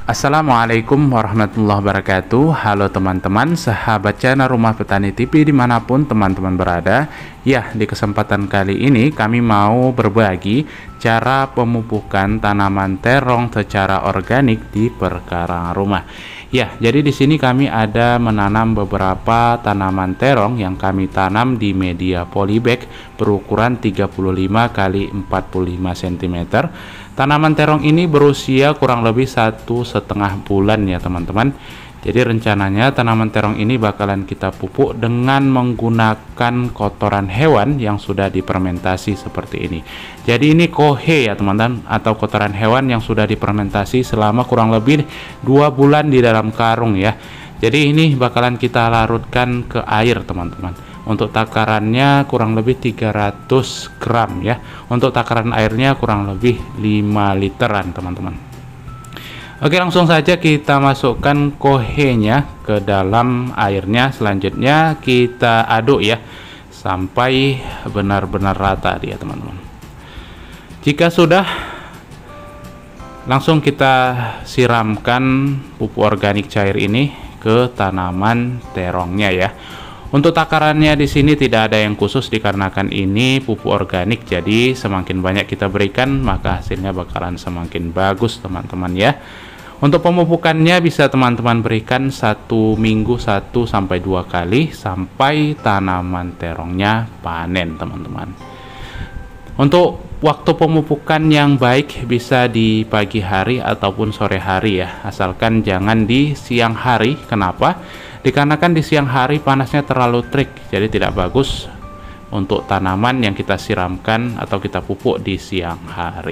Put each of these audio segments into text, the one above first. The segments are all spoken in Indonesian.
Assalamualaikum warahmatullahi wabarakatuh. Halo teman-teman, sahabat channel Rumah Petani TV dimanapun teman-teman berada. Ya, di kesempatan kali ini kami mau berbagi cara pemupukan tanaman terong secara organik di perkarangan rumah. Ya, jadi di sini kami ada menanam beberapa tanaman terong yang kami tanam di media polybag berukuran 35 x 45 cm. Tanaman terong ini berusia kurang lebih 1,5 bulan ya teman-teman. Jadi rencananya tanaman terong ini bakalan kita pupuk dengan menggunakan kotoran hewan yang sudah difermentasi seperti ini. Jadi ini kohe ya teman-teman, atau kotoran hewan yang sudah difermentasi selama kurang lebih 2 bulan di dalam karung ya. Jadi ini bakalan kita larutkan ke air teman-teman. Untuk takarannya kurang lebih 300 gram ya. Untuk takaran airnya kurang lebih 5 literan teman-teman. Oke, langsung saja kita masukkan kohenya ke dalam airnya. Selanjutnya kita aduk ya sampai benar-benar rata dia teman-teman. Jika sudah, langsung kita siramkan pupuk organik cair ini ke tanaman terongnya ya. Untuk takarannya di sini tidak ada yang khusus dikarenakan ini pupuk organik, jadi semakin banyak kita berikan maka hasilnya bakalan semakin bagus teman-teman ya. Untuk pemupukannya bisa teman-teman berikan 1 minggu 1 sampai 2 kali sampai tanaman terongnya panen teman-teman. Untuk waktu pemupukan yang baik bisa di pagi hari ataupun sore hari ya, asalkan jangan di siang hari. Kenapa? Dikarenakan di siang hari panasnya terlalu terik, jadi tidak bagus untuk tanaman yang kita siramkan atau kita pupuk di siang hari.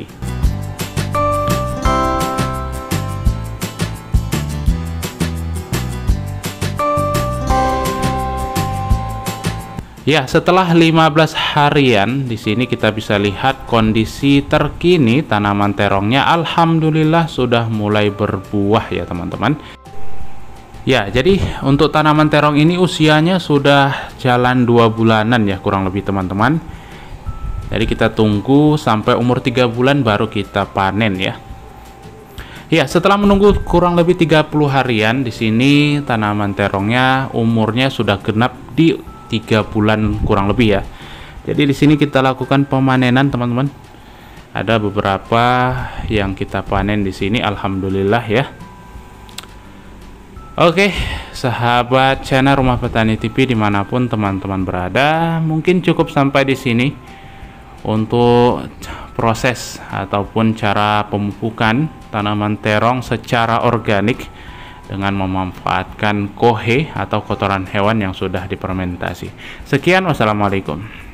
Ya, setelah 15 harian di sini kita bisa lihat kondisi terkini tanaman terongnya alhamdulillah sudah mulai berbuah ya teman-teman. Ya, jadi untuk tanaman terong ini usianya sudah jalan 2 bulanan ya kurang lebih teman-teman. Jadi kita tunggu sampai umur 3 bulan baru kita panen ya. Ya, setelah menunggu kurang lebih 30 harian di sini tanaman terongnya umurnya sudah genap di 3 bulan kurang lebih ya. Jadi di sini kita lakukan pemanenan teman-teman. Ada beberapa yang kita panen di sini alhamdulillah ya. Oke, sahabat channel Rumah Petani TV dimanapun teman-teman berada, mungkin cukup sampai di sini untuk proses ataupun cara pemupukan tanaman terong secara organik dengan memanfaatkan kohe atau kotoran hewan yang sudah difermentasi. Sekian, wassalamualaikum.